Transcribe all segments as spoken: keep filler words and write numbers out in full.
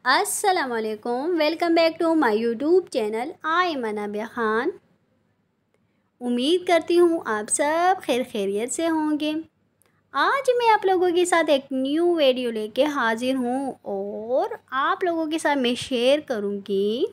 अस्सलामुअलैकुम, welcome back to my YouTube channel. I am Anabia Khan. उम्मीद करती हूँ आप सब खैर खैरियत से होंगे। आज मैं आप लोगों के साथ एक न्यू वीडियो लेके हाजिर हूँ और आप लोगों के साथ मैं शेयर करूँगी।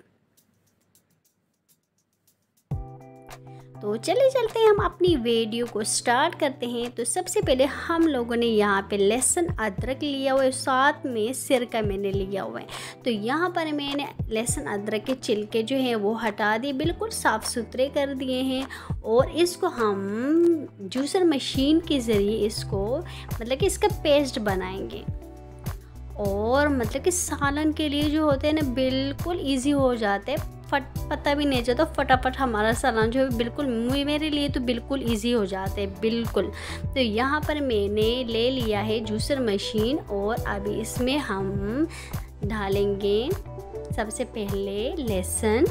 तो चलिए चलते हैं, हम अपनी वीडियो को स्टार्ट करते हैं। तो सबसे पहले हम लोगों ने यहाँ पे लहसुन अदरक लिया हुआ है, साथ में सिरका मैंने लिया हुआ है। तो यहाँ पर मैंने लहसुन अदरक के छिलके जो हैं वो हटा दिए, बिल्कुल साफ़ सुथरे कर दिए हैं। और इसको हम जूसर मशीन के ज़रिए इसको मतलब कि इसका पेस्ट बनाएंगे। और मतलब कि सालन के लिए जो होते हैं ना बिल्कुल ईजी हो जाते हैं, फट पता भी नहीं चलता, फटाफट हमारा सालन जो है बिल्कुल मेरे लिए तो बिल्कुल इजी हो जाते हैं बिल्कुल। तो यहाँ पर मैंने ले लिया है जूसर मशीन और अभी इसमें हम डालेंगे सबसे पहले लहसुन।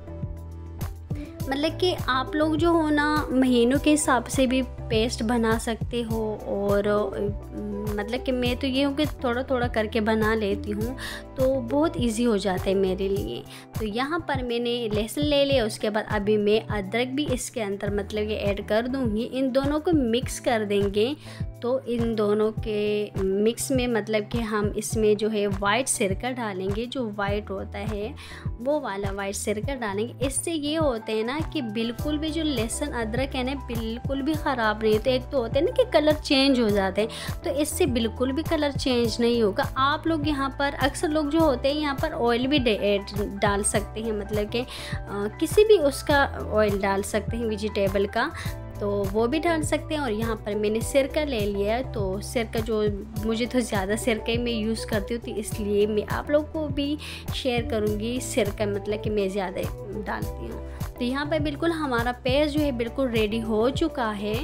मतलब कि आप लोग जो हो ना महीनों के हिसाब से भी पेस्ट बना सकते हो, और मतलब कि मैं तो ये हूँ कि थोड़ा थोड़ा करके बना लेती हूँ, तो बहुत इजी हो जाता है मेरे लिए। तो यहाँ पर मैंने लहसुन ले लिया, उसके बाद अभी मैं अदरक भी इसके अंदर मतलब कि ऐड कर दूँगी। इन दोनों को मिक्स कर देंगे। तो इन दोनों के मिक्स में मतलब कि हम इसमें जो है वाइट सिरका डालेंगे, जो वाइट होता है वो वाला वाइट सिरका डालेंगे। इससे ये होते हैं ना कि बिल्कुल भी जो लहसुन अदरक है ना बिल्कुल भी ख़राब नहीं होते। एक तो होते हैं ना कि कलर चेंज हो जाते हैं, तो इससे बिल्कुल भी कलर चेंज नहीं होगा। आप लोग यहाँ पर अक्सर लोग जो होते हैं यहाँ पर ऑयल भी डाल सकते हैं, मतलब कि किसी भी उसका ऑयल डाल सकते हैं वेजिटेबल का, तो वो भी डाल सकते हैं। और यहाँ पर मैंने सिरका ले लिया है, तो सिरका जो मुझे तो ज़्यादा सिरका ही मैं यूज़ करती हूँ, तो इसलिए मैं आप लोगों को भी शेयर करूँगी सिरका मतलब कि मैं ज़्यादा डालती हूँ। तो यहाँ पर बिल्कुल हमारा पेस्ट जो है बिल्कुल रेडी हो चुका है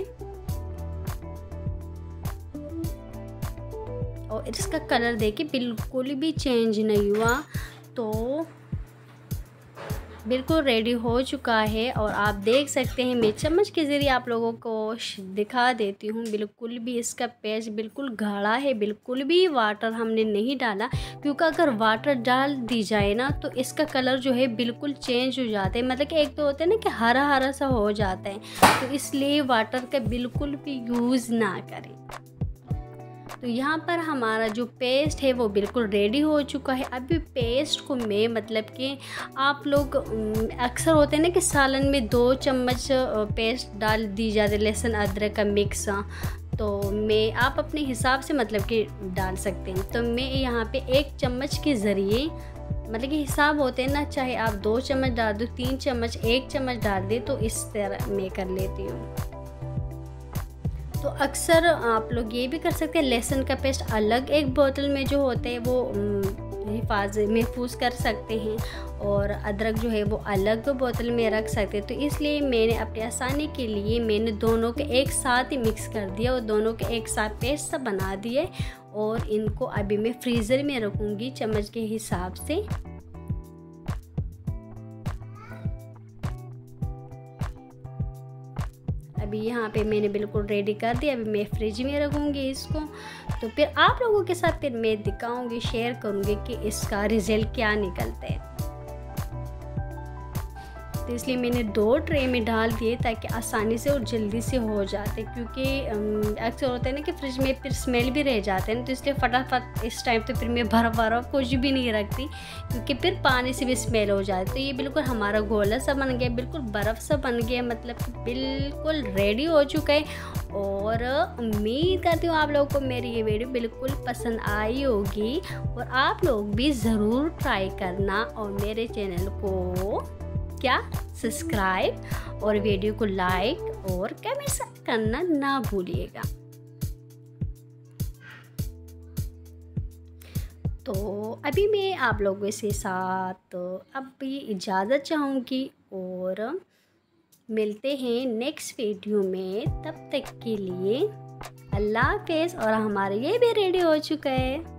और इसका कलर देखिए बिल्कुल भी चेंज नहीं हुआ, तो बिल्कुल रेडी हो चुका है। और आप देख सकते हैं, मैं चम्मच के ज़रिए आप लोगों को दिखा देती हूँ, बिल्कुल भी इसका पेस्ट बिल्कुल गाढ़ा है, बिल्कुल भी वाटर हमने नहीं डाला, क्योंकि अगर वाटर डाल दी जाए ना तो इसका कलर जो है बिल्कुल चेंज हो जाता है। मतलब कि एक तो होता है ना कि हरा हरा सा हो जाता है, तो इसलिए वाटर का बिल्कुल भी यूज़ ना करें। तो यहाँ पर हमारा जो पेस्ट है वो बिल्कुल रेडी हो चुका है। अभी पेस्ट को मैं मतलब कि आप लोग अक्सर होते हैं ना कि सालन में दो चम्मच पेस्ट डाल दी जाती है लहसुन अदरक का मिक्स, तो मैं आप अपने हिसाब से मतलब कि डाल सकते हैं। तो मैं यहाँ पे एक चम्मच के ज़रिए मतलब कि हिसाब होते हैं ना, चाहे आप दो चम्मच डाल दो, तीन चम्मच, एक चम्मच डाल दे, तो इस तरह मैं कर लेती हूँ। तो अक्सर आप लोग ये भी कर सकते हैं, लहसुन का पेस्ट अलग एक बोतल में जो होते हैं वो हिफाज महफूज कर सकते हैं, और अदरक जो है वो अलग बोतल में रख सकते हैं। तो इसलिए मैंने अपनी आसानी के लिए मैंने दोनों के एक साथ ही मिक्स कर दिया और दोनों के एक साथ पेस्ट सा बना दिए, और इनको अभी मैं फ्रीज़र में रखूँगी चम्मच के हिसाब से। अभी यहाँ पे मैंने बिल्कुल रेडी कर दिया, अभी मैं फ्रिज में रखूँगी इसको। तो फिर आप लोगों के साथ फिर मैं दिखाऊँगी, शेयर करूँगी कि इसका रिज़ल्ट क्या निकलता है। तो इसलिए मैंने दो ट्रे में डाल दिए ताकि आसानी से और जल्दी से हो जाते, क्योंकि अक्सर होता है ना कि फ्रिज में फिर स्मेल भी रह जाते हैं, तो इसलिए फटाफट इस टाइम तो फिर मैं बर्फ़ बर्फ़ कुछ भी नहीं रखती, क्योंकि फिर पानी से भी स्मेल हो जाए। तो ये बिल्कुल हमारा गोला सा बन गया, बिल्कुल बर्फ़ सा बन गया, मतलब कि बिल्कुल रेडी हो चुका है। और उम्मीद करती हूँ आप लोगों को मेरी ये वीडियो बिल्कुल पसंद आई होगी, और आप लोग भी ज़रूर ट्राई करना, और मेरे चैनल को क्या सब्सक्राइब और वीडियो को लाइक और कमेंट करना ना भूलिएगा। तो अभी मैं आप लोगों के साथ अब भी इजाज़त चाहूँगी, और मिलते हैं नेक्स्ट वीडियो में। तब तक के लिए अल्लाह हाफ़िज़। और हमारे ये भी रेडी हो चुका है।